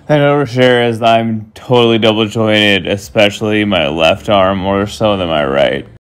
An overshare is I'm totally double jointed, especially my left arm more so than my right.